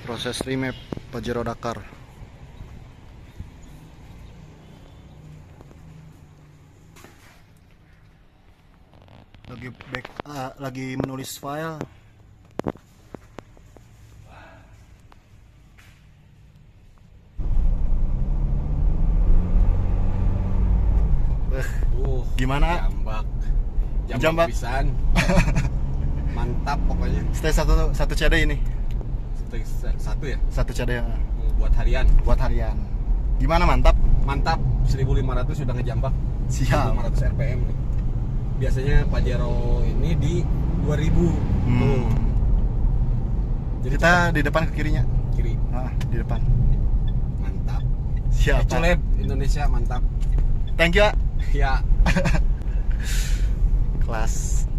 Proses remap Pajero Dakar. Lagi menulis file. Gimana? Jambak pisan. Mantap pokoknya. Stay satu CD ini. Satu ya? Satu CD buat harian. Buat harian. Gimana, mantap? Mantap. 1500 sudah ngejambak. Siap. 1500 RPM nih. Biasanya Pajero ini di 2000. Jadi kita di depan ke kirinya. Kiri. Di depan. Mantap. Siap. Colab Indonesia mantap. Thank you. Ya. Kelas.